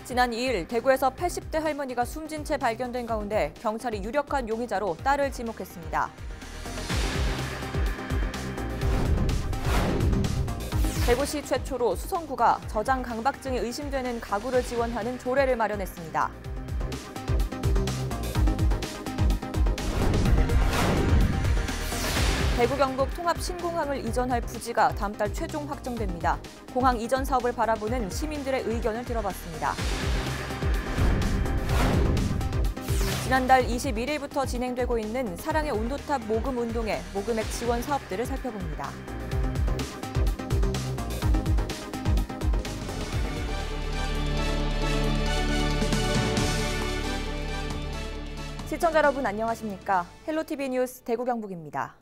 지난 2일 대구에서 80대 할머니가 숨진 채 발견된 가운데 경찰이 유력한 용의자로 딸을 지목했습니다. 대구시 최초로 수성구가 저장 강박증이 의심되는 가구를 지원하는 조례를 마련했습니다. 대구 경북 통합 신공항을 이전할 부지가 다음 달 최종 확정됩니다. 공항 이전 사업을 바라보는 시민들의 의견을 들어봤습니다. 지난달 21일부터 진행되고 있는 사랑의 온도탑 모금 운동의 모금액 지원 사업들을 살펴봅니다. 시청자 여러분 안녕하십니까? 헬로티비 뉴스 대구 경북입니다.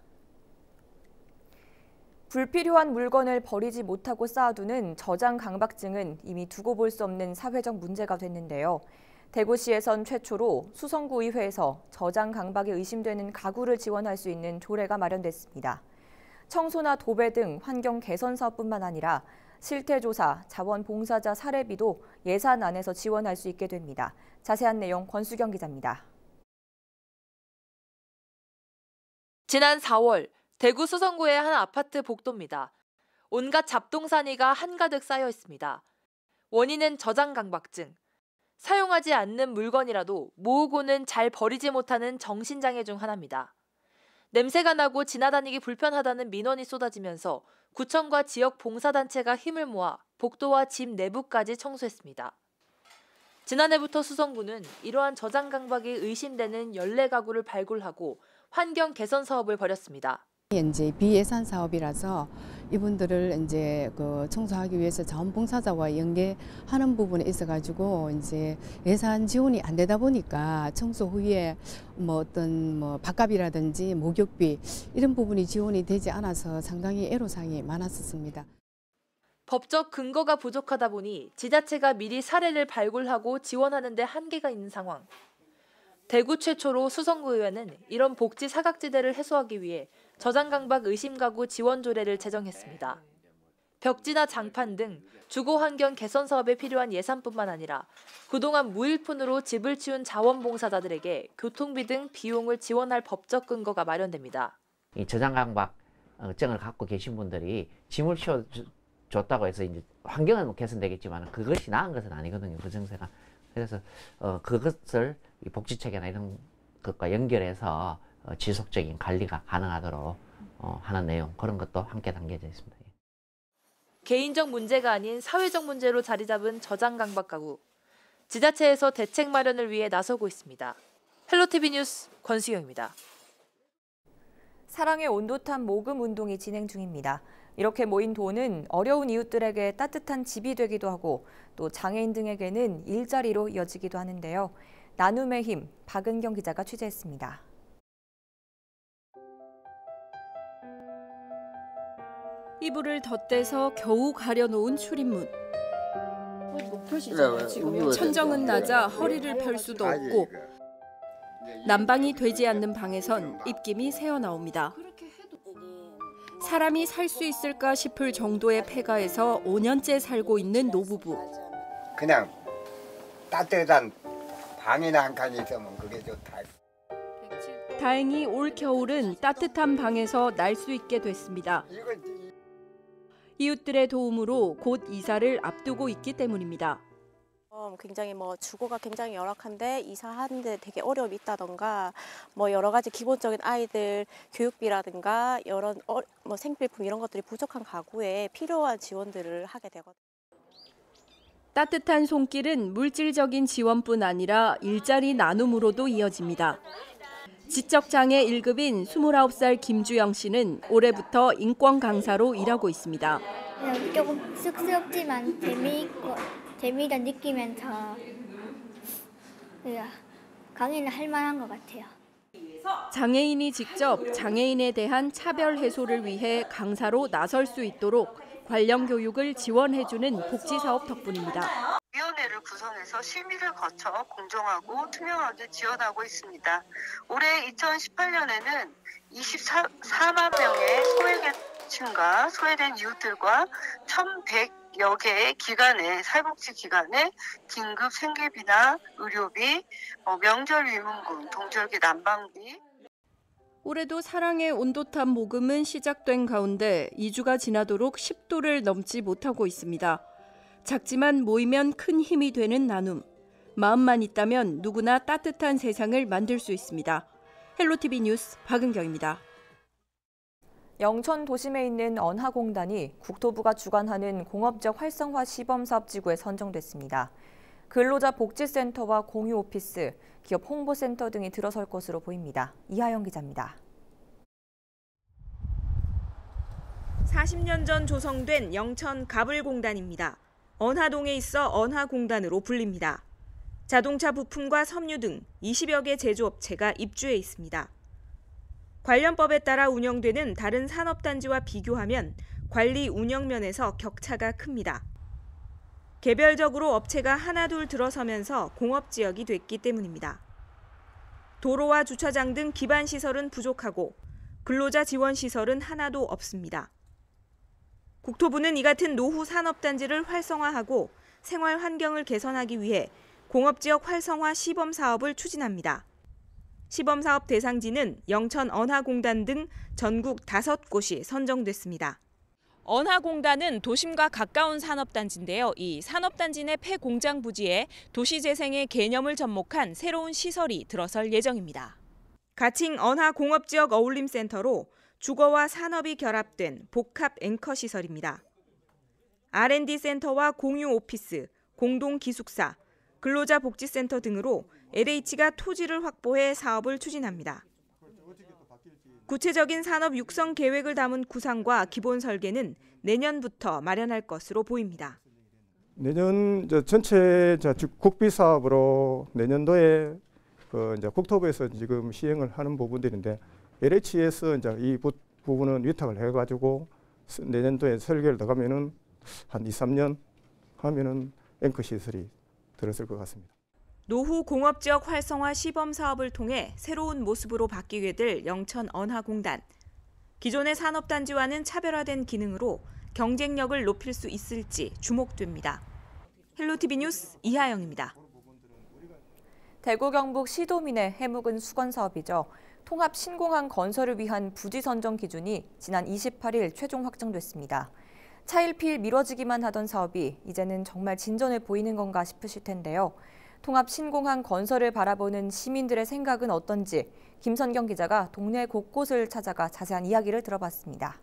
불필요한 물건을 버리지 못하고 쌓아두는 저장 강박증은 이미 두고 볼 수 없는 사회적 문제가 됐는데요. 대구시에선 최초로 수성구 의회에서 저장 강박이 의심되는 가구를 지원할 수 있는 조례가 마련됐습니다. 청소나 도배 등 환경 개선 사업뿐만 아니라 실태조사, 자원봉사자 사례비도 예산 안에서 지원할 수 있게 됩니다. 자세한 내용 권수경 기자입니다. 지난 4월 대구 수성구의 한 아파트 복도입니다. 온갖 잡동사니가 한가득 쌓여 있습니다. 원인은 저장 강박증. 사용하지 않는 물건이라도 모으고는 잘 버리지 못하는 정신장애 중 하나입니다. 냄새가 나고 지나다니기 불편하다는 민원이 쏟아지면서 구청과 지역 봉사단체가 힘을 모아 복도와 집 내부까지 청소했습니다. 지난해부터 수성구는 이러한 저장 강박이 의심되는 14가구를 발굴하고 환경 개선 사업을 벌였습니다. 이제 비예산 사업이라서 이분들을 이제 청소하기 위해서 자원봉사자와 연계하는 부분에 있어가지고 이제 예산 지원이 안 되다 보니까 청소 후에 어떤 밥값이라든지 목욕비 이런 부분이 지원이 되지 않아서 상당히 애로사항이 많았었습니다. 법적 근거가 부족하다 보니 지자체가 미리 사례를 발굴하고 지원하는 데 한계가 있는 상황. 대구 최초로 수성구의회는 이런 복지 사각지대를 해소하기 위해 저장 강박 의심 가구 지원 조례를 제정했습니다. 벽지나 장판 등 주거 환경 개선 사업에 필요한 예산뿐만 아니라 그동안 무일푼으로 집을 치운 자원봉사자들에게 교통비 등 비용을 지원할 법적 근거가 마련됩니다. 이 저장 강박증을 갖고 계신 분들이 짐을 씌워줬다고 해서 이제 환경은 개선되겠지만 그것이 나은 것은 아니거든요. 그 정세가. 그래서 그것을 복지체계나 이런 것과 연결해서 지속적인 관리가 가능하도록 하는 내용, 그런 것도 함께 담겨져 있습니다. 개인적 문제가 아닌 사회적 문제로 자리 잡은 저장 강박 가구. 지자체에서 대책 마련을 위해 나서고 있습니다. 헬로티비 뉴스 권수경입니다. 사랑의 온도탑 모금 운동이 진행 중입니다. 이렇게 모인 돈은 어려운 이웃들에게 따뜻한 집이 되기도 하고 또 장애인 등에게는 일자리로 이어지기도 하는데요. 나눔의 힘, 박은경 기자가 취재했습니다. 이불을 덧대서 겨우 가려놓은 출입문. 높으시잖아요, 지금. 천정은 낮아 허리를 펼 수도 없고 난방이 되지 않는 방에선 입김이 새어나옵니다. 사람이 살 수 있을까 싶을 정도의 폐가에서 5년째 살고 있는 노부부. 그냥 따뜻한 방이나 한 칸이 있으면 그게 좋다. 다행히 올 겨울은 따뜻한 방에서 날 수 있게 됐습니다. 이웃들의 도움으로 곧 이사를 앞두고 있기 때문입니다. 굉장히 주거가 굉장히 열악한데 이사하는데 되게 어려움이 있다던가 여러 가지 기본적인 아이들 교육비라든가 이런 생필품 이런 것들이 부족한 가구에 필요한 지원들을 하게 되거든요. 따뜻한 손길은 물질적인 지원뿐 아니라 일자리 나눔으로도 이어집니다. 지적장애 1급인 29살 김주영 씨는 올해부터 인권 강사로 일하고 있습니다. 그냥 조금 쑥스럽지만 재미를 느끼면서 강의는 할 만한 것 같아요. 장애인이 직접 장애인에 대한 차별 해소를 위해 강사로 나설 수 있도록 관련 교육을 지원해주는 복지사업 덕분입니다. 위원회를 구성해서 심의를 거쳐 공정하고 투명하게 지원하고 있습니다. 올해 2018년에는 24만 명의 소외계층과 소외된 이웃들과 1,100 여기에 기간에 사회복지 기간에 긴급 생계비나 의료비, 명절 위문금, 동절기 난방비. 올해도 사랑의 온도탑 모금은 시작된 가운데 2주가 지나도록 10도를 넘지 못하고 있습니다. 작지만 모이면 큰 힘이 되는 나눔. 마음만 있다면 누구나 따뜻한 세상을 만들 수 있습니다. 헬로티비 뉴스 박은경입니다. 영천 도심에 있는 언하공단이 국토부가 주관하는 공업적 활성화 시범사업지구에 선정됐습니다. 근로자 복지센터와 공유오피스, 기업 홍보센터 등이 들어설 것으로 보입니다. 이하영 기자입니다. 40년 전 조성된 영천 가불공단입니다. 언하동에 있어 언하공단으로 불립니다. 자동차 부품과 섬유 등 20여 개 제조업체가 입주해 있습니다. 관련법에 따라 운영되는 다른 산업단지와 비교하면 관리 운영 면에서 격차가 큽니다. 개별적으로 업체가 하나둘 들어서면서 공업지역이 됐기 때문입니다. 도로와 주차장 등 기반시설은 부족하고 근로자 지원시설은 하나도 없습니다. 국토부는 이 같은 노후 산업단지를 활성화하고 생활 환경을 개선하기 위해 공업지역 활성화 시범사업을 추진합니다. 시범사업 대상지는 영천 언하공단 등 전국 5곳이 선정됐습니다. 언하공단은 도심과 가까운 산업단지인데요. 이 산업단지 내 폐공장 부지에 도시재생의 개념을 접목한 새로운 시설이 들어설 예정입니다. 가칭 언하공업지역 어울림센터로 주거와 산업이 결합된 복합 앵커 시설입니다. R&D 센터와 공유 오피스, 공동 기숙사, 근로자 복지센터 등으로 LH가 토지를 확보해 사업을 추진합니다. 구체적인 산업 육성 계획을 담은 구상과 기본 설계는 내년부터 마련할 것으로 보입니다. 내년 전체 국비 사업으로 내년도에 국토부에서 지금 시행을 하는 부분들인데 LH에서 이 부분은 위탁을 해가지고 내년도에 설계를 더 가면은 한 2, 3년 하면은 앵커 시설이 들었을 것 같습니다. 노후 공업지역 활성화 시범 사업을 통해 새로운 모습으로 바뀌게 될 영천 언하공단. 기존의 산업단지와는 차별화된 기능으로 경쟁력을 높일 수 있을지 주목됩니다. 헬로티비 뉴스 이하영입니다. 대구 경북 시도민의 해묵은 수건 사업이죠. 통합 신공항 건설을 위한 부지 선정 기준이 지난 28일 최종 확정됐습니다. 차일피일 미뤄지기만 하던 사업이 이제는 정말 진전을 보이는 건가 싶으실 텐데요. 통합 신공항 건설을 바라보는 시민들의 생각은 어떤지 김선경 기자가 동네 곳곳을 찾아가 자세한 이야기를 들어봤습니다.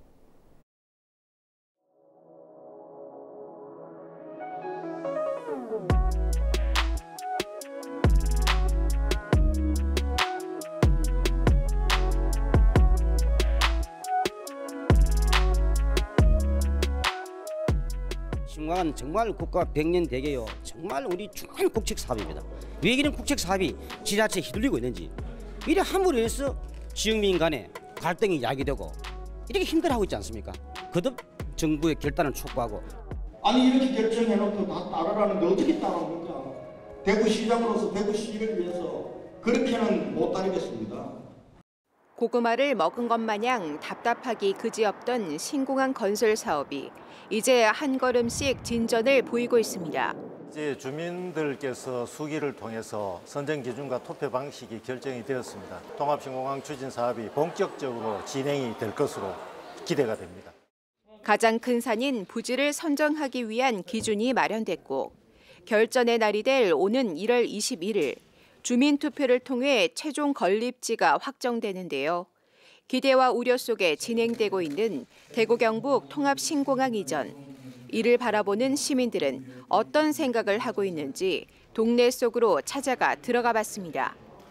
신공항은 정말 국가 100년 대계요. 정말 우리 중요한 국책 사업입니다. 왜 이런 국책 사업이 지자체에 휘둘리고 있는지 이래 함으로 해서 지역민 간에 갈등이 야기되고 이렇게 힘들어하고 있지 않습니까? 거듭 정부의 결단을 촉구하고 아니 이렇게 결정해놓고 다 따르라는데 어떻게 따라옵니까? 대구시장으로서 대구시를 위해서 그렇게는 못 따르겠습니다. 고구마를 먹은 것 마냥 답답하기 그지없던 신공항 건설 사업이 이제 한 걸음씩 진전을 보이고 있습니다. 이제 주민들께서 수기를 통해서 선정 기준과 투표 방식이 결정이 되었습니다. 통합신공항 추진 사업이 본격적으로 진행이 될 것으로 기대가 됩니다. 가장 큰 산인 부지를 선정하기 위한 기준이 마련됐고 결전의 날이 될 오는 1월 21일 주민투표를 통해 최종 건립지가 확정되는데요. 기대와 우려 속에 진행되고 있는 대구 경북 통합 신공항 이전. 이를 바라보는 시민들은 어떤 생각을 하고 있는지 동네 속으로 찾아가 들어가 봤습니다.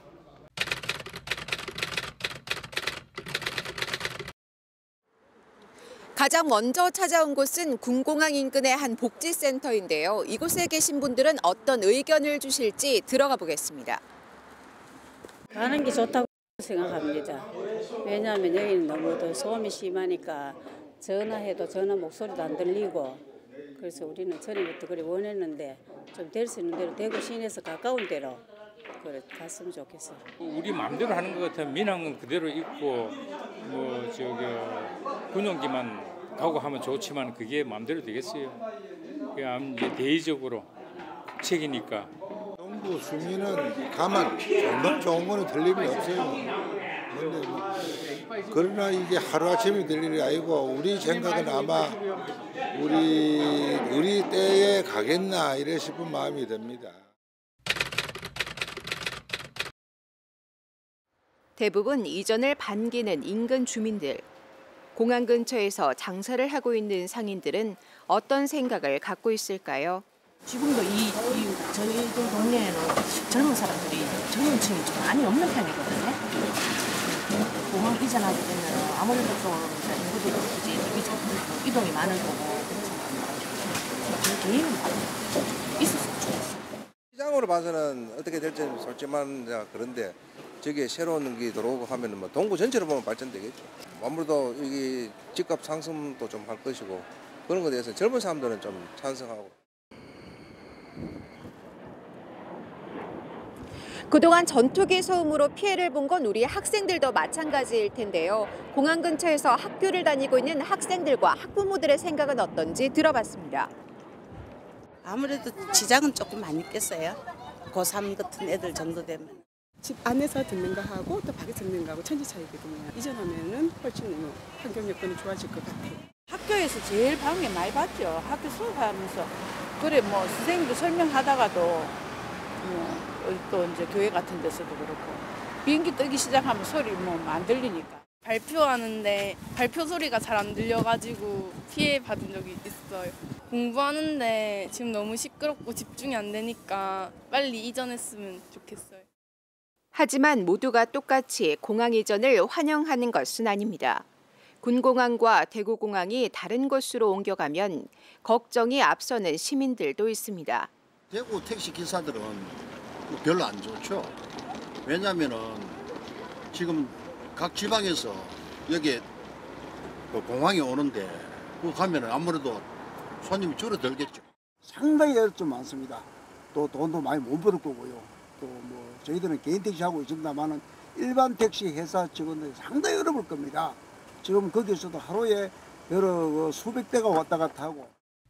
가장 먼저 찾아온 곳은 군공항 인근의 한 복지센터인데요. 이곳에 계신 분들은 어떤 의견을 주실지 들어가 보겠습니다. 가는 게 좋다고 생각합니다. 왜냐하면 여기는 너무 소음이 심하니까 전화해도 전화 목소리도 안 들리고 그래서 우리는 전에부터 그래 원했는데 좀 될 수 있는 대로 대구 시내에서 가까운 데로 그래 갔으면 좋겠어요. 우리 마음대로 하는 것 같으면 민항은 그대로 있고 군용기만 가고 하면 좋지만 그게 마음대로 되겠어요. 이제 대의적으로 국책이니까. 정부 주민은 가만 정말 좋은 거는 틀림이 없어요. 근데 그러나 이게 하루아침에 될 일이 아니고 우리 생각은 아마 우리 때에 가겠나 이래 싶은 마음이 듭니다. 대부분 이전을 반기는 인근 주민들. 공항 근처에서 장사를 하고 있는 상인들은 어떤 생각을 갖고 있을까요? 지금도 저희 동네에는 젊은 사람들이 젊은 층이 좀 많이 없는 편이거든요. 공항 이전하게 되면 아무래도 좀 인구도 이제 이동이 많을 거고 그래서 개인은 있었으면 좋겠어요. 시장으로 봐서는 어떻게 될지는 솔직한 그런데 저게 새로운 게 들어오고 하면은 뭐 동구 전체로 보면 발전되겠죠. 아무래도 이게 집값 상승도 좀 할 것이고 그런 것에 대해서 젊은 사람들은 좀 찬성하고. 그동안 전투기 소음으로 피해를 본 건 우리 학생들도 마찬가지일 텐데요. 공항 근처에서 학교를 다니고 있는 학생들과 학부모들의 생각은 어떤지 들어봤습니다. 아무래도 지장은 조금 많이 있겠어요. 고3 같은 애들 정도 되면. 집 안에서 듣는 거 하고 또 밖에서 듣는 거하고 천지 차이거든요. 이전하면은 훨씬 환경 여건이 좋아질 것 같아요. 학교에서 제일 방해 많이 받죠. 학교 수업하면서 그래 뭐 선생님도 설명하다가도 또 이제 교회 같은 데서도 그렇고 비행기 뜨기 시작하면 소리 뭐 안 들리니까. 발표하는데 발표 소리가 잘 안 들려가지고 피해 받은 적이 있어요. 공부하는데 지금 너무 시끄럽고 집중이 안 되니까 빨리 이전했으면 좋겠어요. 하지만 모두가 똑같이 공항 이전을 환영하는 것은 아닙니다. 군공항과 대구공항이 다른 곳으로 옮겨가면 걱정이 앞서는 시민들도 있습니다. 대구 택시 기사들은 별로 안 좋죠. 왜냐하면은 지금 각 지방에서 여기 공항에 오는데 그 가면은 아무래도 손님이 줄어들겠죠. 상당히 좀 많습니다. 또 돈도 많이 못 벌을 거고요. 또 뭐 저희들은 개인 택시 하고 있습니다만은 일반 택시 회사 직원들이 상당히 어려울 겁니다. 지금 거기서도 하루에 여러 수백 대가 왔다 갔다 하고.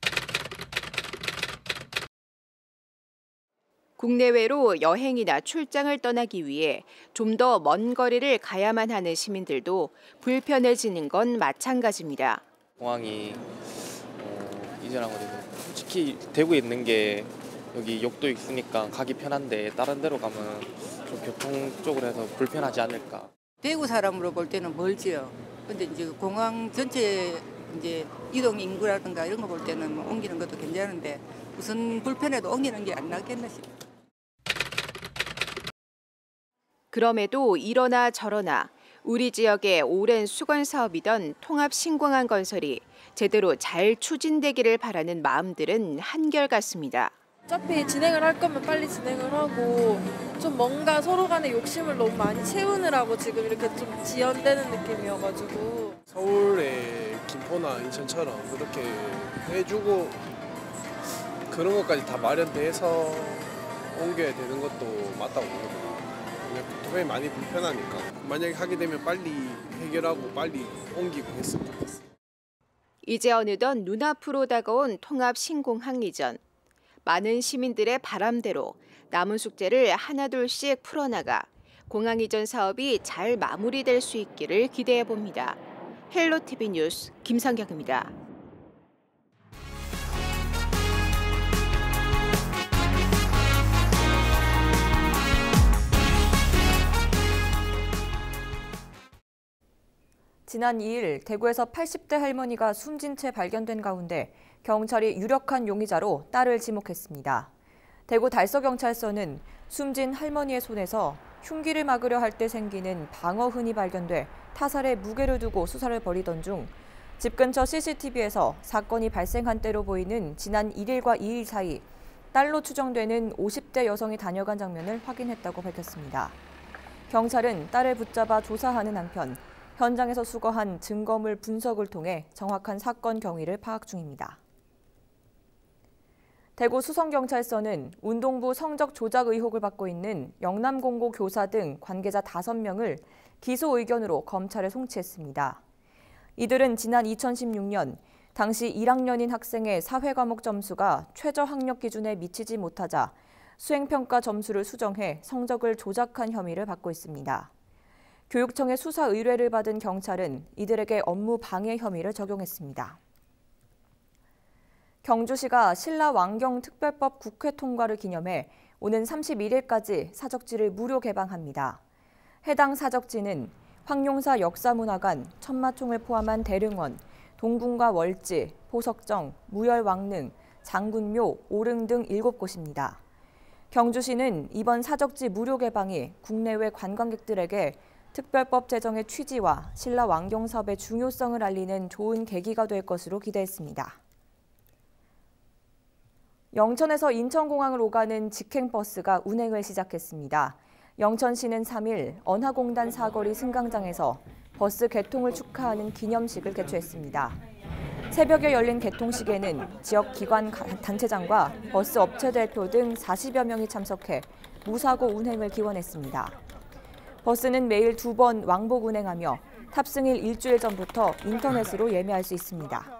국내외로 여행이나 출장을 떠나기 위해 좀 더 먼 거리를 가야만 하는 시민들도 불편해지는 건 마찬가지입니다. 공항이 이전하거든요. 솔직히 대구에 있는 게 여기 역도 있으니까 가기 편한데 다른 데로 가면 좀 교통 쪽으로 해서 불편하지 않을까. 대구 사람으로 볼 때는 멀지요. 근데 이제 공항 전체 이제 이동 인구라든가 이런 거 볼 때는 뭐 옮기는 것도 괜찮은데 무슨 불편해도 옮기는 게 안 낫겠나 싶어요. 그럼에도 이러나 저러나 우리 지역의 오랜 수건 사업이던 통합신공항 건설이 제대로 잘 추진되기를 바라는 마음들은 한결같습니다. 어차피 진행을 할 거면 빨리 진행을 하고 좀 뭔가 서로 간의 욕심을 너무 많이 채우느라고 지금 이렇게 좀 지연되는 느낌이어가지고. 서울의 김포나 인천처럼 그렇게 해주고 그런 것까지 다 마련돼서 옮겨야 되는 것도 맞다고 보거든요. 교통이 많이 불편하니까 만약에 하게 되면 빨리 해결하고 빨리 옮기고 했으면 좋겠어요. 이제 어느덧 눈앞으로 다가온 통합신공항 이전. 많은 시민들의 바람대로 남은 숙제를 하나둘씩 풀어나가 공항 이전 사업이 잘 마무리될 수 있기를 기대해 봅니다. 헬로티비 뉴스 김성경입니다. 지난 2일 대구에서 80대 할머니가 숨진 채 발견된 가운데 경찰이 유력한 용의자로 딸을 지목했습니다. 대구 달서경찰서는 숨진 할머니의 손에서 흉기를 막으려 할 때 생기는 방어흔이 발견돼 타살에 무게를 두고 수사를 벌이던 중 집 근처 CCTV에서 사건이 발생한 때로 보이는 지난 1일과 2일 사이 딸로 추정되는 50대 여성이 다녀간 장면을 확인했다고 밝혔습니다. 경찰은 딸을 붙잡아 조사하는 한편 현장에서 수거한 증거물 분석을 통해 정확한 사건 경위를 파악 중입니다. 대구 수성경찰서는 운동부 성적 조작 의혹을 받고 있는 영남공고 교사 등 관계자 5명을 기소 의견으로 검찰에 송치했습니다. 이들은 지난 2016년 당시 1학년인 학생의 사회과목 점수가 최저 학력 기준에 미치지 못하자 수행평가 점수를 수정해 성적을 조작한 혐의를 받고 있습니다. 교육청의 수사 의뢰를 받은 경찰은 이들에게 업무 방해 혐의를 적용했습니다. 경주시가 신라왕경특별법 국회 통과를 기념해 오는 31일까지 사적지를 무료 개방합니다. 해당 사적지는 황룡사 역사문화관, 천마총을 포함한 대릉원, 동궁과 월지, 포석정, 무열왕릉, 장군묘, 오릉 등 7곳입니다. 경주시는 이번 사적지 무료 개방이 국내외 관광객들에게 특별법 제정의 취지와 신라왕경 사업의 중요성을 알리는 좋은 계기가 될 것으로 기대했습니다. 영천에서 인천공항을 오가는 직행버스가 운행을 시작했습니다. 영천시는 3일 언하공단 사거리 승강장에서 버스 개통을 축하하는 기념식을 개최했습니다. 새벽에 열린 개통식에는 지역 기관 단체장과 버스 업체 대표 등 40여 명이 참석해 무사고 운행을 기원했습니다. 버스는 매일 2번 왕복 운행하며 탑승일 일주일 전부터 인터넷으로 예매할 수 있습니다.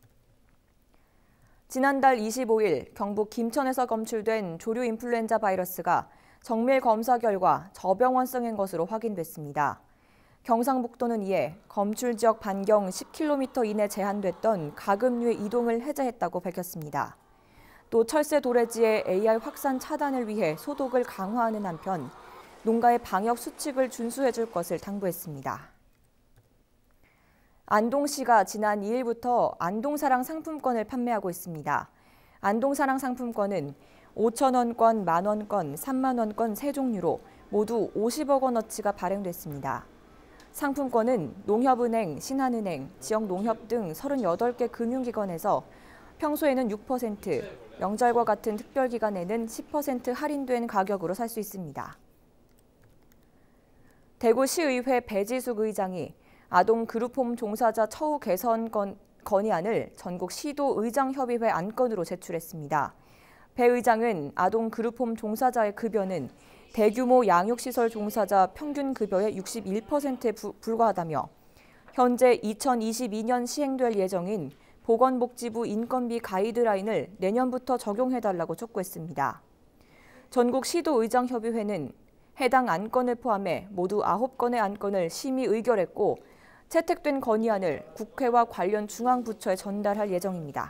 지난달 25일 경북 김천에서 검출된 조류 인플루엔자 바이러스가 정밀 검사 결과 저병원성인 것으로 확인됐습니다. 경상북도는 이에 검출 지역 반경 10km 이내 제한됐던 가금류의 이동을 해제했다고 밝혔습니다. 또 철새 도래지의 AR 확산 차단을 위해 소독을 강화하는 한편 농가의 방역 수칙을 준수해 줄 것을 당부했습니다. 안동시가 지난 2일부터 안동사랑 상품권을 판매하고 있습니다. 안동사랑 상품권은 5,000원권, 만원권, 3만원권 3종류로 모두 50억 원어치가 발행됐습니다. 상품권은 농협은행, 신한은행, 지역농협 등 38개 금융기관에서 평소에는 6%, 명절과 같은 특별기간에는 10% 할인된 가격으로 살 수 있습니다. 대구시의회 배지숙 의장이 아동 그룹홈 종사자 처우 개선 건의안을 전국 시도의장협의회 안건으로 제출했습니다. 배 의장은 아동 그룹홈 종사자의 급여는 대규모 양육시설 종사자 평균 급여의 61%에 불과하다며 현재 2022년 시행될 예정인 보건복지부 인건비 가이드라인을 내년부터 적용해달라고 촉구했습니다. 전국 시도의장협의회는 해당 안건을 포함해 모두 9건의 안건을 심의 의결했고 채택된 건의안을 국회와 관련 중앙부처에 전달할 예정입니다.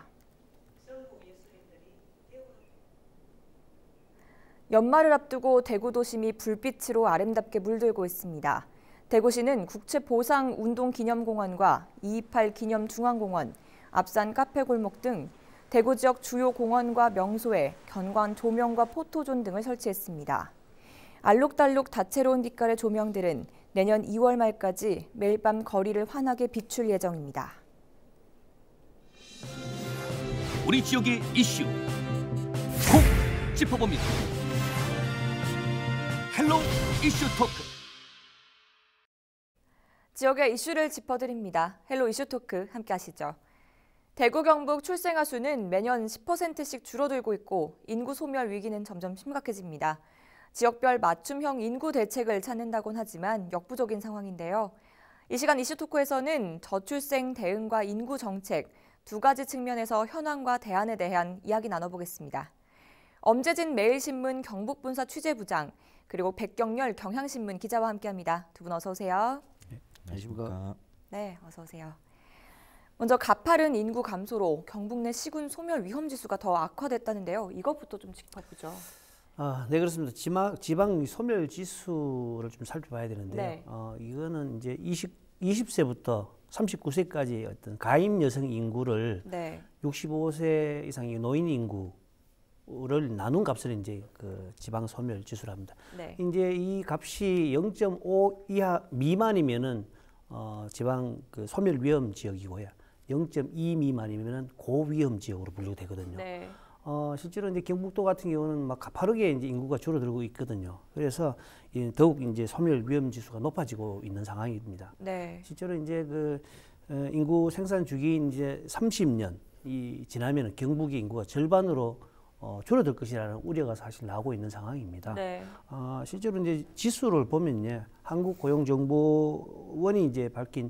연말을 앞두고 대구 도심이 불빛으로 아름답게 물들고 있습니다. 대구시는 국채보상운동기념공원과 228 기념중앙공원, 앞산 카페골목 등 대구 지역 주요 공원과 명소에 견관 조명과 포토존 등을 설치했습니다. 알록달록 다채로운 빛깔의 조명들은 내년 2월 말까지 매일 밤 거리를 환하게 비출 예정입니다. 우리 지역의 이슈 콕 짚어봅니다. 헬로 이슈 토크. 지역의 이슈를 짚어드립니다. 헬로 이슈 토크 함께 하시죠. 대구 경북 출생아 수는 매년 10%씩 줄어들고 있고 인구 소멸 위기는 점점 심각해집니다. 지역별 맞춤형 인구 대책을 찾는다곤 하지만 역부족인 상황인데요. 이 시간 이슈 토크에서는 저출생 대응과 인구 정책 두 가지 측면에서 현황과 대안에 대한 이야기 나눠보겠습니다. 엄재진 매일신문 경북분사 취재부장 그리고 백경렬 경향신문 기자와 함께합니다. 두 분 어서 오세요. 네, 안녕하십니까. 네, 어서 오세요. 먼저 가파른 인구 감소로 경북 내 시군 소멸 위험 지수가 더 악화됐다는데요. 이것부터 좀 짚어보죠. 네, 그렇습니다. 지방 소멸 지수를 좀 살펴봐야 되는데요. 네. 이거는 이제 20세부터 39세까지 어떤 가임 여성 인구를 네. 65세 이상의 노인 인구를 나눈 값을 이제 그 지방 소멸 지수를 합니다. 네. 이제 이 값이 0.5 이하 미만이면은 지방 그 소멸 위험 지역이고요. 0.2 미만이면은 고위험 지역으로 분류되거든요. 네. 실제로 이제 경북도 같은 경우는 막 가파르게 이제 인구가 줄어들고 있거든요. 그래서 더욱 이제 소멸 위험 지수가 높아지고 있는 상황입니다. 네. 실제로 이제 그 인구 생산 주기인 이제 30년 지나면 경북의 인구가 절반으로 줄어들 것이라는 우려가 사실 나오고 있는 상황입니다. 네. 실제로 이제 지수를 보면요, 한국고용정보원이 이제 밝힌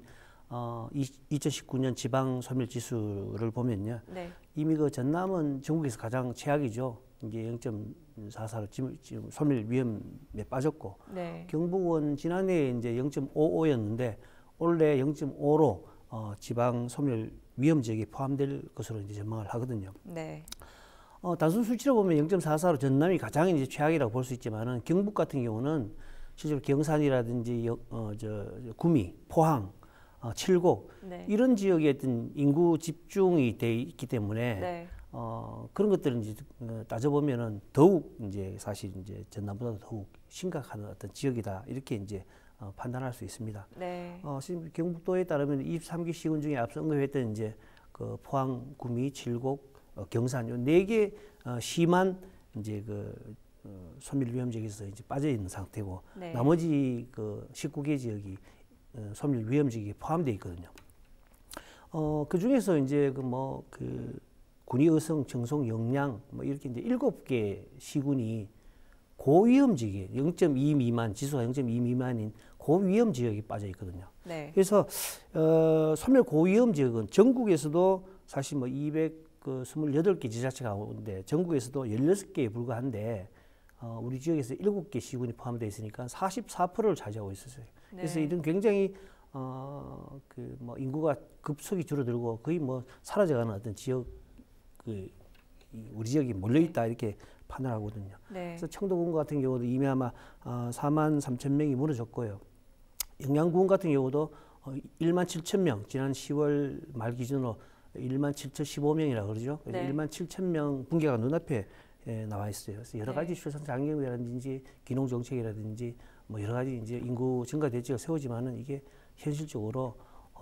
2019년 지방 소멸 지수를 보면요. 네. 이미 그 전남은 전국에서 가장 최악이죠. 이게 0.44로 지금 소멸 위험에 빠졌고, 네. 경북은 지난해 이제 0.55였는데 올해 0.5로 지방 소멸 위험 지역에 포함될 것으로 이제 전망을 하거든요. 네. 단순 수치로 보면 0.44로 전남이 가장 이제 최악이라고 볼 수 있지만은 경북 같은 경우는 실제로 경산이라든지 구미, 포항, 칠곡 네. 이런 지역에 어떤 인구 집중이 돼 있기 때문에 네. 그런 것들은 이제 따져보면은 더욱 이제 사실 이제 전남보다 더욱 심각한 어떤 지역이다 이렇게 이제 판단할 수 있습니다. 네. 지금 경북도에 따르면 23기 시군 중에 앞서 언급했던 이제 그 포항, 구미, 칠곡, 경산 요 4개 시만 이제 소멸 위험 지역에서 이제 빠져 있는 상태고 네. 나머지 그 19개 지역이 소멸 위험 지역에 포함되어 있거든요. 그 중에서 이제 군위, 의성, 청송, 영양 이렇게 이제 7개 시군이 고위험 지역에 0.2 미만, 지수가 0.2 미만인 고위험 지역에 빠져 있거든요. 네. 그래서 소멸 고위험 지역은 전국에서도 사실 228개 지자체 가운데 전국에서도 16개에 불과한데 우리 지역에서 7개 시군이 포함되어 있으니까 44%를 차지하고 있었어요. 네. 그래서 이런 굉장히 인구가 급속히 줄어들고 거의 사라져가는 어떤 지역 우리 지역이 몰려 있다 이렇게 판단하거든요. 네. 그래서 청도군 같은 경우도 이미 아마 4만 3천 명이 무너졌고요. 영양군 같은 경우도 1만 7천 명 지난 10월 말 기준으로 1만 7,015명이라 그러죠. 네. 1만 7천 명 붕괴가 눈앞에 나와 있어요. 그래서 여러 가지 출산 장려이라든지 기농 정책이라든지 여러 가지 이제 인구 증가 대책을 세우지만은 이게 현실적으로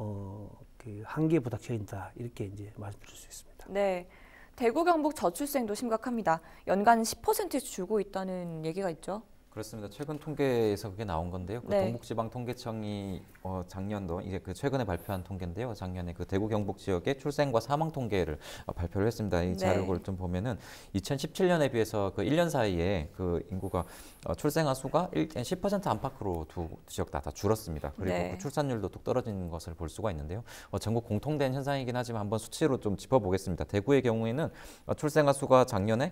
한계에 부닥쳐 있다 이렇게 이제 말씀드릴 수 있습니다. 네. 대구 경북 저출생도 심각합니다. 연간 10% 줄고 있다는 얘기가 있죠. 그렇습니다. 최근 통계에서 그게 나온 건데요. 네. 동북지방통계청이 작년도 이제 최근에 발표한 통계인데요. 작년에 대구 경북 지역의 출생과 사망 통계를 발표를 했습니다. 이 자료를 좀 보면은 2017년에 비해서 1년 사이에 인구가 출생아 수가 10% 안팎으로 두 지역 다 줄었습니다. 그리고 출산율도 뚝 떨어진 것을 볼 수가 있는데요. 전국 공통된 현상이긴 하지만 한번 수치로 좀 짚어보겠습니다. 대구의 경우에는 출생아 수가 작년에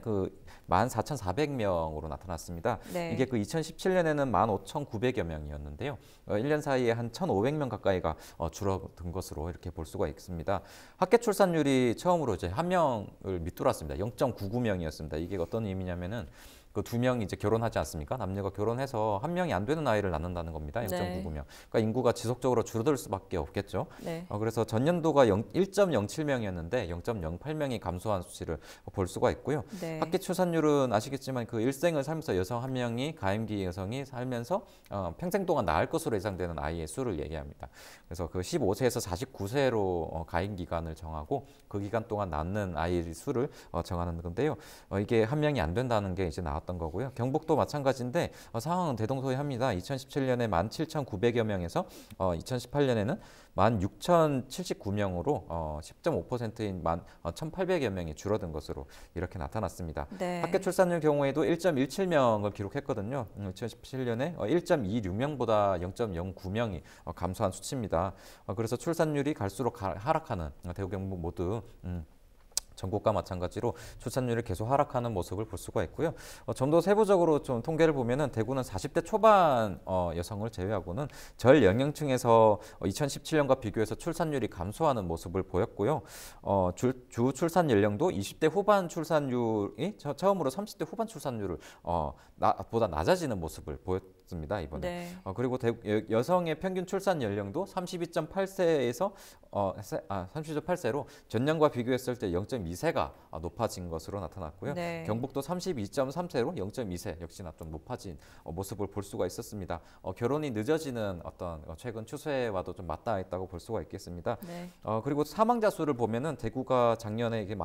14,400명으로 나타났습니다. 네. 이게 2017년에는 15,900여 명이었는데요. 1년 사이에 한 1,500명 가까이가 줄어든 것으로 이렇게 볼 수가 있습니다. 합계 출산율이 처음으로 이제 1명을 밑돌았습니다. 0.99명이었습니다. 이게 어떤 의미냐면은 2명이 이제 결혼하지 않습니까? 남녀가 결혼해서 1명이 안 되는 아이를 낳는다는 겁니다. 0.99명. 그러니까 인구가 지속적으로 줄어들 수밖에 없겠죠. 네. 그래서 전년도가 1.07명이었는데 0.08명이 감소한 수치를 볼 수가 있고요. 네. 합계 출산율은 아시겠지만 일생을 살면서 여성 1명이 가임기 여성이 살면서 평생 동안 낳을 것으로 예상되는 아이의 수를 얘기합니다. 그래서 15세에서 49세로 가임 기간을 정하고 그 기간 동안 낳는 아이의 수를 정하는 건데요. 이게 1명이 안 된다는 게 이제 나왔던 거고요. 경북도 마찬가지인데 상황은 대동소이합니다. 2017년에 17,900여 명에서 2018년에는 16,079명으로 10.5%인 1,800여 명이 줄어든 것으로 이렇게 나타났습니다. 네. 합계 출산율 경우에도 1.17명을 기록했거든요. 2017년에 1.26명보다 0.09명이 감소한 수치입니다. 그래서 출산율이 갈수록 하락하는 대구 경북 모두 전국과 마찬가지로 출산율이 계속 하락하는 모습을 볼 수가 있고요. 좀 더 세부적으로 좀 통계를 보면은 대구는 40대 초반 여성을 제외하고는 절 연령층에서 2017년과 비교해서 출산율이 감소하는 모습을 보였고요. 주 출산 연령도 20대 후반 출산율이 처음으로 30대 후반 출산율을 보다 낮아지는 모습을 보였습니다. 이번에. 네. 그리고 여성의 평균 출산 연령도 32.8세에서 32.8세로 전년과 비교했을 때 0.2세가 높아진 것으로 나타났고요. 네. 경북도 32.3세로 0.2세 역시나 좀 높아진 모습을 볼 수가 있었습니다. 결혼이 늦어지는 어떤 최근 추세와도 좀 맞닿아 있다고 볼 수가 있겠습니다. 네. 그리고 사망자 수를 보면은 대구가 작년에 이게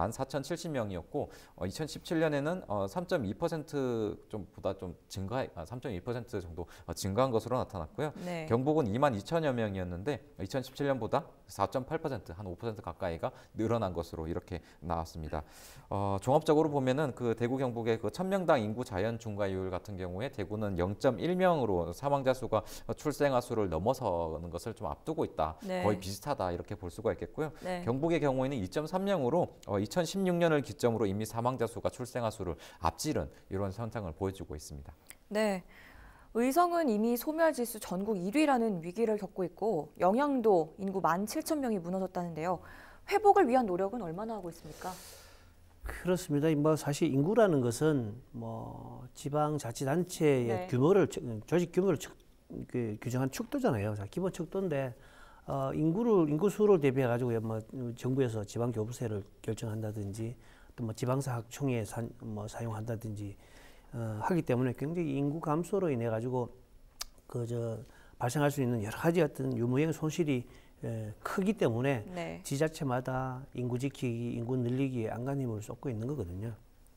14,070명이었고 2017년에는 3.2% 보다 좀 증가, 3.2% 정도 증가한 것으로 나타났고요. 네. 경북은 2만 2천여 명이었는데 2017년보다 4.8%, 한 5% 가까이가 늘어난 것으로 이렇게 나왔습니다. 종합적으로 보면은 그 대구 경북의 그 1000명당 인구 자연 중과율 같은 경우에 대구는 0.1명으로 사망자 수가 출생아 수를 넘어서는 것을 좀 앞두고 있다. 네. 거의 비슷하다 이렇게 볼 수가 있겠고요. 네. 경북의 경우에는 2.3명으로 2016년을 기점으로 이미 사망자 수가 출생아 수를 앞지른 이런 현상을 보여주고 있습니다. 네. 의성은 이미 소멸지수 전국 1위라는 위기를 겪고 있고 영양도 인구 17,000명이 무너졌다는데요. 회복을 위한 노력은 얼마나 하고 있습니까? 그렇습니다. 뭐 사실 인구라는 것은 뭐 지방자치단체의 네. 규모를 조직 규모를 규정한 척도잖아요. 자, 기본 척도인데 인구 수를 대비해 가지고 뭐 정부에서 지방교부세를 결정한다든지 또 뭐 지방사학총회 사용한다든지 하기 때문에 굉장히 인구 감소로 인해 가지고 발생할 수 있는 여러 가지 어떤 유무형 손실이 크기 때문에 네. 지자체마다 인구 지키기, 인구 늘리기에 안간힘을 쏟고 있는 거거든요.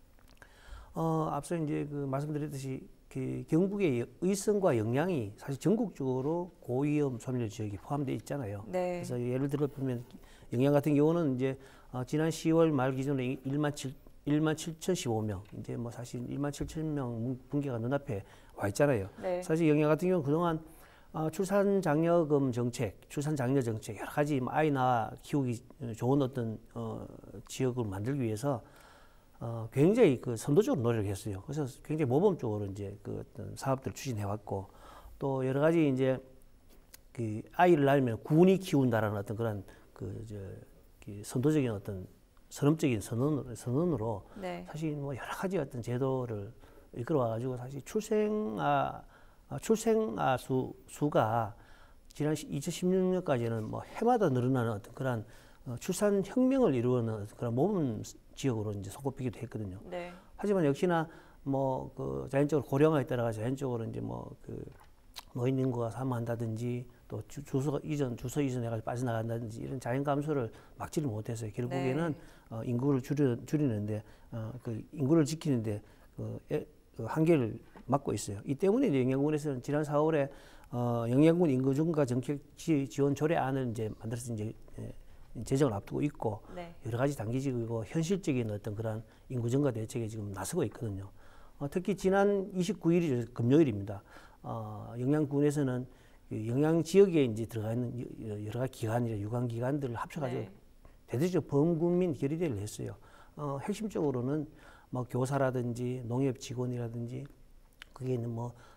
앞서 이제 말씀드렸듯이 경북의 의성과 영양이 사실 전국적으로 고위험 소멸 지역이 포함되어 있잖아요. 네. 그래서 예를 들어 보면 영양 같은 경우는 이제 지난 10월 말 기준으로 1만 7,015명, 이제 뭐 사실 1만 7,000명 붕괴가 눈앞에 와 있잖아요. 네. 사실 영양 같은 경우는 그동안 출산장려금 정책, 출산장려 정책 여러 가지 아이 낳아 키우기 좋은 어떤 지역을 만들기 위해서 굉장히 선도적으로 노력했어요. 그래서 굉장히 모범적으로 이제 어떤 사업들을 추진해 왔고 또 여러 가지 이제 아이를 낳으면 군이 키운다라는 어떤 그런 선도적인 어떤 선언적인 선언으로 네. 사실 뭐 여러 가지 어떤 제도를 이끌어와 가지고 사실 출생아 수가 지난 2016년까지는 뭐 해마다 늘어나는 어떤 그런 출산 혁명을 이루는 그런 모범 지역으로 이제 손꼽히기도 했거든요. 네. 하지만 역시나 뭐 자연적으로 고령화에 따라가 자연적으로 이제 노인 인구가 사망한다든지 또 주소 이전해가지고 빠져나간다든지 이런 자연 감소를 막지를 못했어요. 결국에는 인구를 줄이는데 인구를 지키는데 한계를 맞고 있어요. 이 때문에 이제 영양군에서는 지난 4월에 영양군 인구 증가 정책 지원 조례안을 이제 만들어서 이제 제정을 앞두고 있고 네. 여러 가지 단기적이고 현실적인 어떤 그런 인구 증가 대책에 지금 나서고 있거든요. 특히 지난 29일이 금요일입니다. 영양군에서는 영양 지역에 이제 들어가 있는 여러 가지 기관이나 유관 기관들을 합쳐가지고 네. 대대적 범국민 결의대를 했어요. 핵심적으로는 뭐 교사라든지 농협 직원이라든지 그게 있는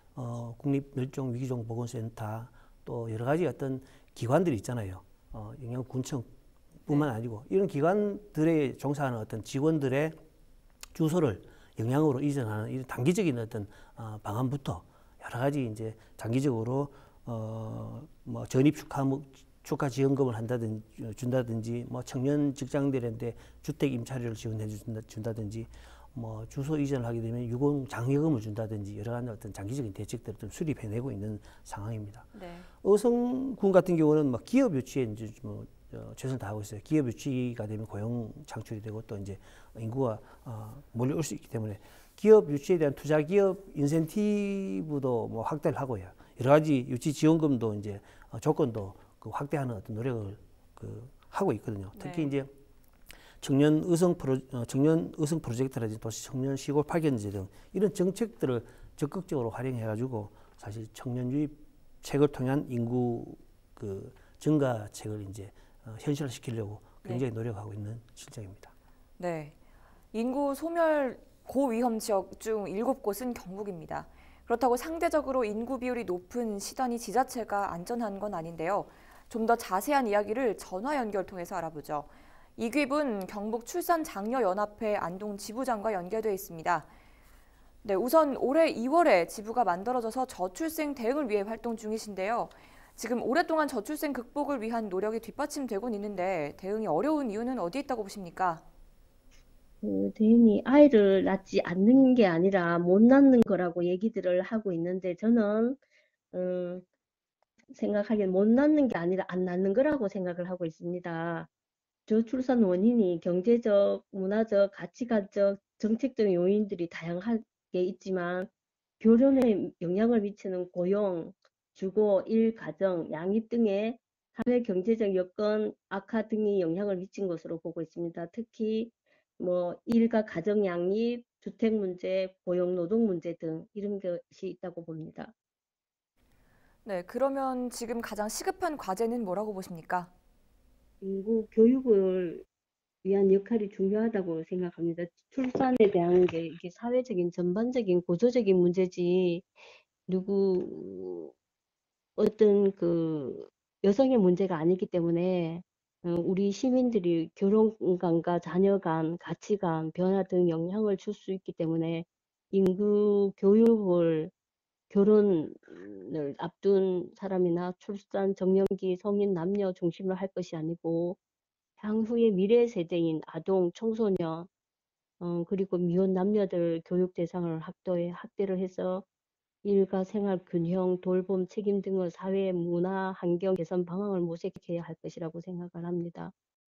국립멸종위기종보건센터 또 여러 가지 어떤 기관들이 있잖아요. 영양군청뿐만 아니고 이런 기관들에 종사하는 어떤 직원들의 주소를 영양으로 이전하는 이런 단기적인 어떤 방안부터 여러 가지 이제 장기적으로 뭐 전입 축하 지원금을 준다든지 뭐 청년 직장들한테 주택 임차료를 지원해 준다든지 뭐 주소 이전을 하게 되면 유공 장려금을 준다든지 여러 가지 어떤 장기적인 대책들을 좀 수립해내고 있는 상황입니다. 네. 의성군 같은 경우는 뭐 기업 유치에 이제 최선을 다하고 있어요. 기업 유치가 되면 고용 창출이 되고 또 이제 인구가 몰려올 수 있기 때문에 기업 유치에 대한 투자 기업 인센티브도 뭐 확대를 하고요. 여러 가지 유치 지원금도 이제 조건도 확대하는 어떤 노력을 하고 있거든요. 특히 네. 이제 청년 의성 프로젝트라든지 도시 청년 시골 파견제 등 이런 정책들을 적극적으로 활용해가지고 사실 청년 유입책을 통한 인구 증가책을 이제 현실화시키려고 굉장히 노력하고 있는 실정입니다. 네. 인구 소멸 고위험 지역 중 7곳은 경북입니다. 그렇다고 상대적으로 인구 비율이 높은 시단위 지자체가 안전한 건 아닌데요. 좀 더 자세한 이야기를 전화 연결 통해서 알아보죠. 이귀분 경북출산장려연합회 안동 지부장과 연결되어 있습니다. 네, 우선 올해 2월에 지부가 만들어져서 저출생 대응을 위해 활동 중이신데요. 지금 오랫동안 저출생 극복을 위한 노력이 뒷받침되곤 있는데 대응이 어려운 이유는 어디에 있다고 보십니까? 대인이 아이를 낳지 않는 게 아니라 못 낳는 거라고 얘기들을 하고 있는데 저는 생각하기엔 못 낳는 게 아니라 안 낳는 거라고 생각을 하고 있습니다. 저출산 원인이 경제적, 문화적, 가치관적, 정책적 요인들이 다양하게 있지만 결혼에 영향을 미치는 고용, 주거, 일, 가정, 양립 등의 사회 경제적 여건 악화 등이 영향을 미친 것으로 보고 있습니다. 특히 뭐 일과 가정 양립, 주택 문제, 고용 노동 문제 등 이런 것이 있다고 봅니다. 네, 그러면 지금 가장 시급한 과제는 뭐라고 보십니까? 인구 교육을 위한 역할이 중요하다고 생각합니다. 출산에 대한 게 이게 사회적인 전반적인 구조적인 문제지 어떤 그 여성의 문제가 아니기 때문에 우리 시민들이 결혼관과 자녀관, 가치관, 변화 등 영향을 줄 수 있기 때문에 인구 교육을 결혼을 앞둔 사람이나 출산, 정년기, 성인, 남녀 중심으로 할 것이 아니고 향후의 미래 세대인 아동, 청소년, 그리고 미혼 남녀들 교육 대상을 확대를 해서 일과 생활 균형, 돌봄, 책임 등의 사회, 문화, 환경 개선 방향을 모색해야 할 것이라고 생각을 합니다.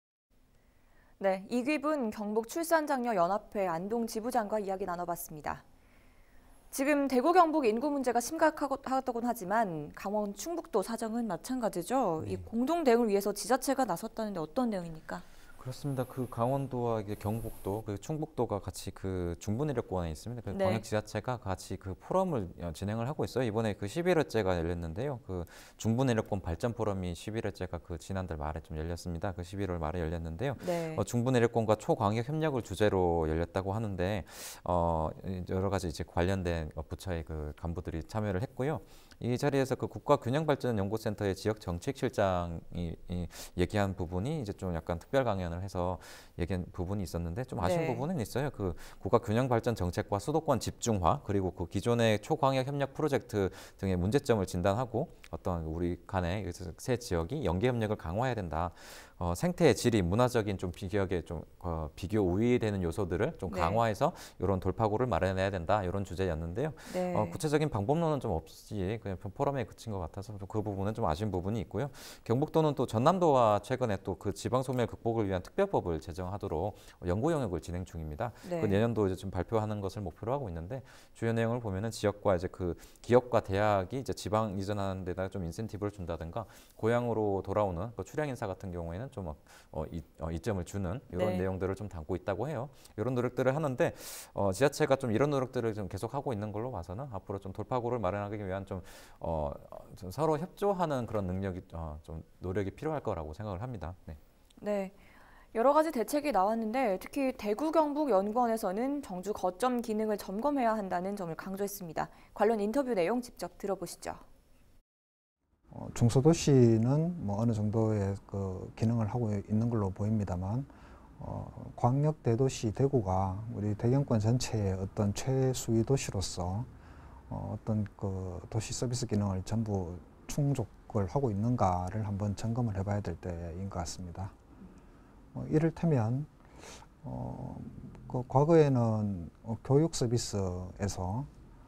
네, 이귀분 경북 출산장려 연합회 안동 지부장과 이야기 나눠봤습니다. 지금 대구 경북 인구 문제가 심각하다곤 하지만 강원 충북도 사정은 마찬가지죠. 이 공동 대응을 위해서 지자체가 나섰다는데 어떤 내용입니까? 그렇습니다. 그 강원도와 이게 경북도, 그 충북도가 같이 그 중부내륙권에 있습니다. 그 광역지자체가 같이 그 포럼을 진행을 하고 있어요. 이번에 그 11회째가 열렸는데요. 그 중부내륙권 발전 포럼이 11회째가 그 지난달 말에 좀 열렸습니다. 그 11월 말에 열렸는데요. 중부내륙권과 초광역 협력을 주제로 열렸다고 하는데 여러 가지 이제 관련된 부처의 그 간부들이 참여를 했고요. 이 자리에서 그 국가균형발전연구센터의 지역정책실장이 얘기한 부분이 이제 좀 약간 특별 강연을 해서 얘기한 부분이 있었는데 좀 아쉬운 부분은 있어요. 그 국가균형발전 정책과 수도권 집중화 그리고 그 기존의 초광역 협력 프로젝트 등의 문제점을 진단하고 어떤 우리 간의 세 지역이 연계 협력을 강화해야 된다. 생태의 질이 문화적인 좀 비교하게 좀 비교 우위되는 요소들을 좀 강화해서 이런 돌파구를 마련해야 된다. 이런 주제였는데요. 구체적인 방법론은 좀 없이 그냥 포럼에 그친 것 같아서 그 부분은 좀 아쉬운 부분이 있고요. 경북도는 또 전남도와 최근에 또 그 지방 소멸 극복을 위한 특별법을 제정하도록 연구 영역을 진행 중입니다. 그 내년도 이제 좀 발표하는 것을 목표로 하고 있는데 주요 내용을 보면은 지역과 이제 그 기업과 대학이 이제 지방 이전하는 데다가 좀 인센티브를 준다든가 고향으로 돌아오는 그 출향 인사 같은 경우에는 좀 이점을 주는 이런 내용들을 좀 담고 있다고 해요. 이런 노력들을 하는데 지자체가 좀 이런 노력들을 좀 계속 하고 있는 걸로 봐서는 앞으로 좀 돌파구를 마련하기 위한 좀 서로 협조하는 그런 능력이 좀 노력이 필요할 거라고 생각을 합니다. 네. 여러 가지 대책이 나왔는데 특히 대구 경북 연구원에서는 정주 거점 기능을 점검해야 한다는 점을 강조했습니다. 관련 인터뷰 내용 직접 들어보시죠. 중소도시는 뭐 어느 정도의 그 기능을 하고 있는 걸로 보입니다만 광역 대도시 대구가 우리 대경권 전체의 어떤 최수위 도시로서 어떤 그 도시 서비스 기능을 전부 충족을 하고 있는가를 한번 점검을 해봐야 될 때인 것 같습니다. 이를테면 그 과거에는 교육 서비스에서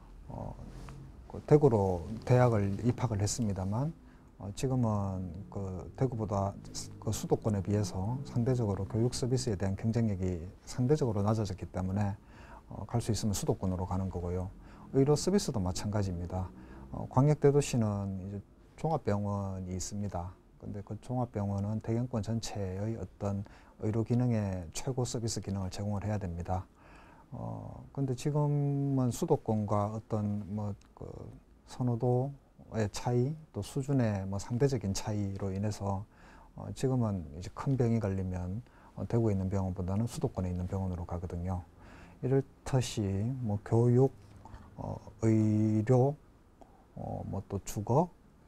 대구로 대학을 입학을 했습니다만 지금은 그 대구보다 그 수도권에 비해서 상대적으로 교육 서비스에 대한 경쟁력이 상대적으로 낮아졌기 때문에 갈 수 있으면 수도권으로 가는 거고요. 의료 서비스도 마찬가지입니다. 광역 대도시는 이제 종합병원이 있습니다. 근데 그 종합병원은 대경권 전체의 어떤 의료 기능의 최고 서비스 기능을 제공을 해야 됩니다. 근데 지금은 수도권과 어떤 그 선호도의 차이, 또 수준의 상대적인 차이로 인해서 지금은 이제 큰 병이 걸리면 대구에 있는 병원보다는 수도권에 있는 병원으로 가거든요. 이렇듯이 교육, 의료, 또 주거,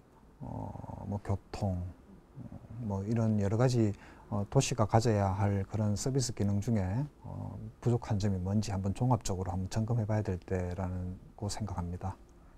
교통, 이런 여러 가지 도시가 가져야 할 그런 서비스 기능 중에 부족한 점이 뭔지 한번 종합적으로 한번 점검해 봐야 될 때라고 생각합니다.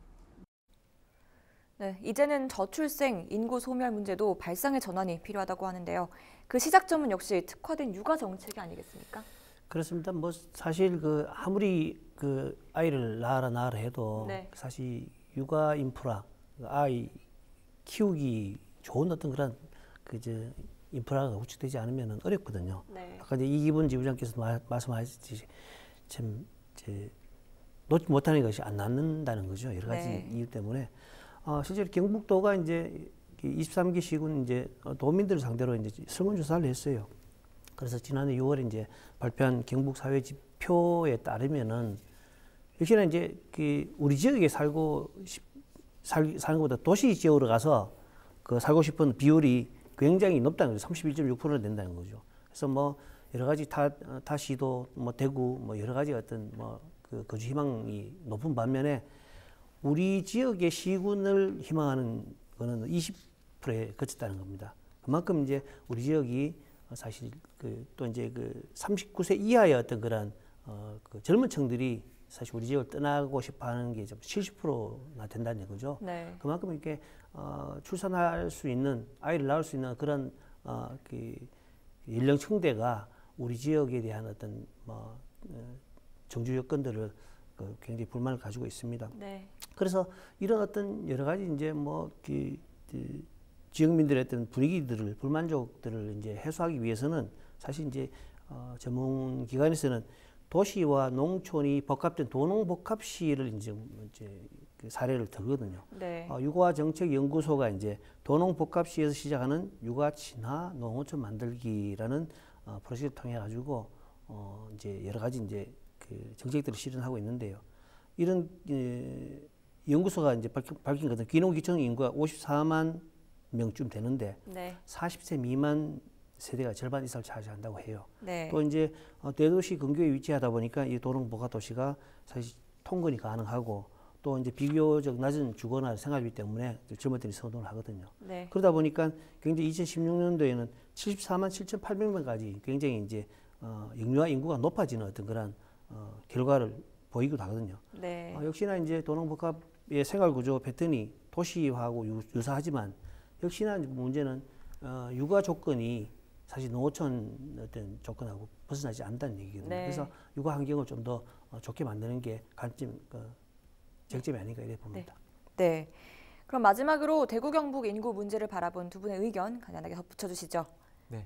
네, 이제는 저출생, 인구 소멸 문제도 발상의 전환이 필요하다고 하는데요. 그 시작점은 역시 특화된 육아 정책이 아니겠습니까? 그렇습니다. 사실 아무리 아이를 낳아라 해도 사실 육아 인프라, 아이 키우기 좋은 어떤 그런 인프라가 구축되지 않으면 어렵거든요. 아까 이제 이기분 지부장께서 말씀하셨듯이 참 놓지 못하는 것이 안 낫는다는 거죠. 여러 가지 네. 이유 때문에. 실제로 경북도가 이제 23기 시군 이제 도민들을 상대로 이제 설문조사를 했어요. 그래서 지난해 6월에 이제 발표한 경북 사회 지표에 따르면은 역시나 이제 우리 지역에 사는 것보다 도시 지역으로 가서 그 살고 싶은 비율이 굉장히 높다는 거죠. 31.6%나 된다는 거죠. 그래서 뭐 여러 가지 타시도 뭐 대구 뭐 여러 가지 어떤 뭐 그 거주 희망이 높은 반면에 우리 지역의 시군을 희망하는 거는 20%에 그쳤다는 겁니다. 그만큼 이제 우리 지역이 사실 또 이제 39세 이하의 어떤 그런 그 젊은 층들이 사실 우리 지역을 떠나고 싶어하는 게 70%나 된다는 거죠. 네. 그만큼 이렇게 출산할 수 있는 아이를 낳을 수 있는 그런 그 연령층대가 우리 지역에 대한 어떤 뭐 정주 여건들을 굉장히 불만을 가지고 있습니다. 네. 그래서 이런 어떤 여러 가지 이제 뭐 지역민들의 어떤 분위기들을 불만족들을 이제 해소하기 위해서는 사실 이제 전문 기관에서는 도시와 농촌이 복합된 도농복합시를 이제 그 사례를 들거든요. 네. 육아정책연구소가 이제 도농복합시에서 시작하는 육아 친화 농어촌 만들기라는 프로젝트를 통해 가지고 이제 여러 가지 이제 그 정책들을 실현하고 있는데요. 이런 연구소가 이제 밝힌 것은 귀농귀촌 인구가 54만 명쯤 되는데 네. 40세 미만 세대가 절반 이상을 차지한다고 해요. 네. 또 이제 대도시 근교에 위치하다 보니까 이 도농복합 도시가 사실 통근이 가능하고 또 이제 비교적 낮은 주거나 생활비 때문에 젊은이들이 선호를 하거든요. 네. 그러다 보니까 굉장히 2016년도에는 74만 7,800명까지 굉장히 이제 영유아 인구가 높아지는 어떤 그런 결과를 보이기도 하거든요. 네. 역시나 이제 도농복합의 생활구조 패턴이 도시화하고 유사하지만 역시나 문제는 육아 조건이 사실 농어촌 어떤 조건하고 벗어나지 않는다는 얘기거든요. 네. 그래서 육아 환경을 좀 더 좋게 만드는 게 쟁점이 아닌가 이렇게 봅니다. 네. 그럼 마지막으로 대구 경북 인구 문제를 바라본 두 분의 의견 간단하게 덧붙여 주시죠. 네.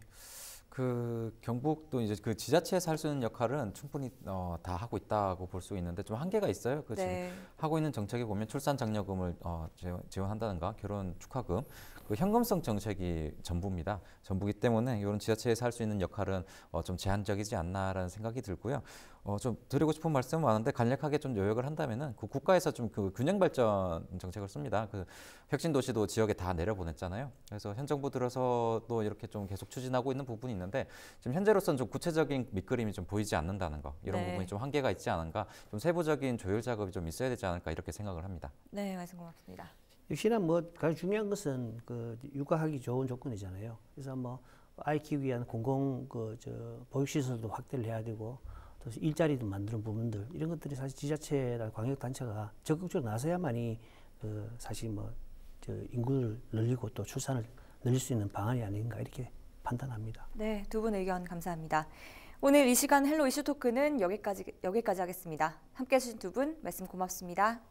그 경북도 이제 그 지자체에서 할 수 있는 역할은 충분히 다 하고 있다고 볼 수 있는데 좀 한계가 있어요. 그 네. 지금 하고 있는 정책에 보면 출산 장려금을 지원한다든가 결혼 축하금, 그 현금성 정책이 전부입니다. 전부기 때문에 이런 지자체에서 할 수 있는 역할은 좀 제한적이지 않나라는 생각이 들고요. 좀 드리고 싶은 말씀은 많은데 간략하게 좀 요약을 한다면은 그 국가에서 좀 그 균형 발전 정책을 씁니다. 그 혁신 도시도 지역에 다 내려보냈잖아요. 그래서 현 정부 들어서도 이렇게 좀 계속 추진하고 있는 부분이 있는데 지금 현재로서는 좀 구체적인 밑그림이 좀 보이지 않는다는 거, 이런 네. 부분이 좀 한계가 있지 않은가, 좀 세부적인 조율 작업이 좀 있어야 되지 않을까 이렇게 생각을 합니다. 네, 말씀 고맙습니다. 역시나 뭐 가장 중요한 것은 그 육아하기 좋은 조건이잖아요. 그래서 뭐 아이 키우기 위한 공공 보육시설도 확대를 해야 되고 또 일자리도 만드는 부분들 이런 것들이 사실 지자체나 광역단체가 적극적으로 나서야만이 사실 인구를 늘리고 또 출산을 늘릴 수 있는 방안이 아닌가 이렇게 판단합니다. 네, 두 분 의견 감사합니다. 오늘 이 시간 헬로 이슈 토크는 여기까지 하겠습니다. 함께해 주신 두 분 말씀 고맙습니다.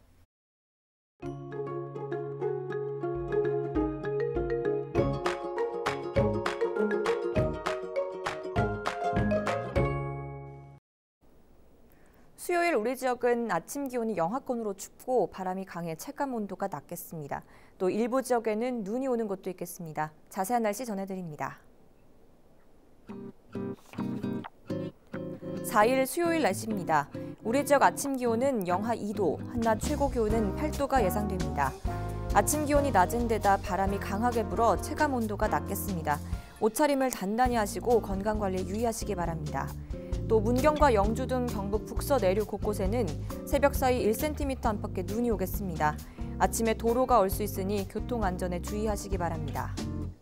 수요일 우리 지역은 아침 기온이 영하권으로 춥고 바람이 강해 체감 온도가 낮겠습니다. 또 일부 지역에는 눈이 오는 곳도 있겠습니다. 자세한 날씨 전해드립니다. 4일 수요일 날씨입니다. 우리 지역 아침 기온은 영하 2도, 한낮 최고 기온은 8도가 예상됩니다. 아침 기온이 낮은 데다 바람이 강하게 불어 체감 온도가 낮겠습니다. 옷차림을 단단히 하시고 건강관리에 유의하시기 바랍니다. 또 문경과 영주 등 경북 북서 내륙 곳곳에는 새벽 사이 1cm 안팎의 눈이 오겠습니다. 아침에 도로가 얼 수 있으니 교통 안전에 주의하시기 바랍니다.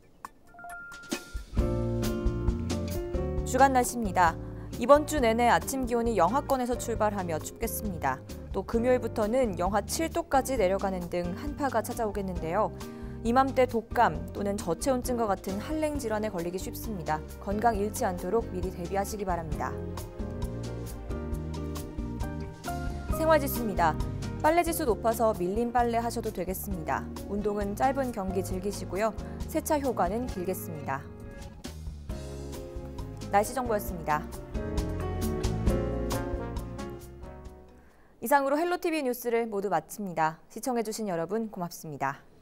주간 날씨입니다. 이번 주 내내 아침 기온이 영하권에서 출발하며 춥겠습니다. 또 금요일부터는 영하 7도까지 내려가는 등 한파가 찾아오겠는데요. 이맘때 독감 또는 저체온증과 같은 한랭 질환에 걸리기 쉽습니다. 건강 잃지 않도록 미리 대비하시기 바랍니다. 생활지수입니다. 빨래지수 높아서 밀린 빨래 하셔도 되겠습니다. 운동은 짧은 경기 즐기시고요. 세차 효과는 길겠습니다. 날씨 정보였습니다. 이상으로 헬로티비 뉴스를 모두 마칩니다. 시청해주신 여러분 고맙습니다.